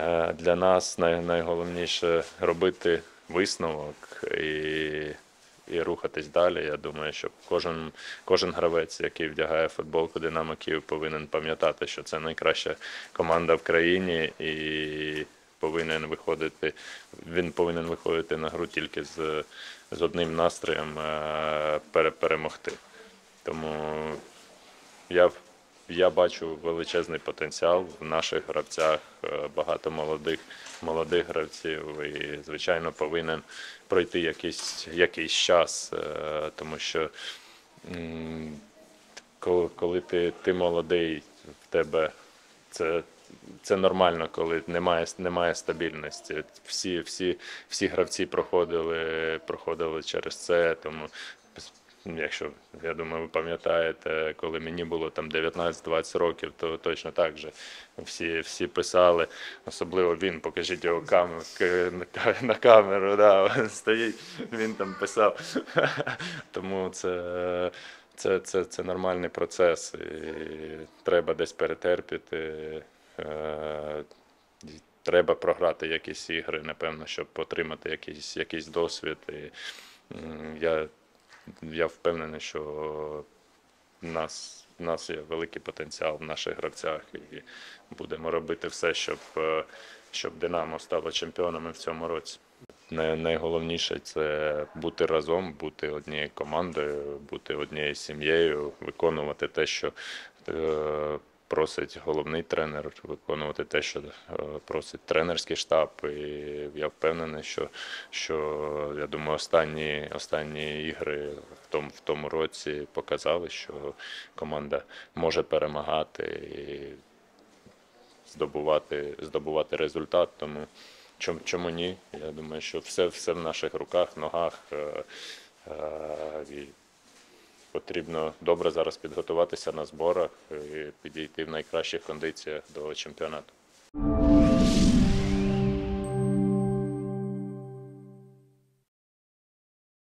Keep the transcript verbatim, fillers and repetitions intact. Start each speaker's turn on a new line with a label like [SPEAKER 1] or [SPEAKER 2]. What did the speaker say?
[SPEAKER 1] Для нас найголовніше робити висновок і, і рухатись далі. Я думаю, що кожен, кожен гравець, який вдягає футболку «Динамо Київ», повинен пам'ятати, що це найкраща команда в країні і повинен виходити, він повинен виходити на гру тільки з, з одним настроєм перемогти. Тому я Я бачу величезний потенціал в наших гравцях, багато молодих, молодих гравців і, звичайно, повинен пройти якийсь, якийсь час, тому що коли, коли ти, ти молодий, в тебе це, це нормально, коли немає, немає стабільності. Всі, всі, всі гравці проходили, проходили через це, тому якщо, я думаю, ви пам'ятаєте, коли мені було там дев'ятнадцять-двадцять років, то точно так же всі, всі писали, особливо він, покажіть його камеру, на камеру, да, стоїть, він там писав. Тому це, це, це, це нормальний процес, і треба десь перетерпіти, треба програти якісь ігри, напевно, щоб отримати якийсь, якийсь досвід. І я Я впевнений, що в нас, в нас є великий потенціал в наших гравцях і будемо робити все, щоб, щоб «Динамо» стало чемпіонами в цьому році. Найголовніше – це бути разом, бути однією командою, бути однією сім'єю, виконувати те, що просить головний тренер, виконувати те, що просить тренерський штаб. І я впевнений, що, що я думаю, останні, останні ігри в тому, в тому році показали, що команда може перемагати і здобувати, здобувати результат. Тому чому, чому ні? Я думаю, що все, все в наших руках, ногах. І потрібно добре зараз підготуватися на зборах і підійти в найкращих кондиціях до чемпіонату.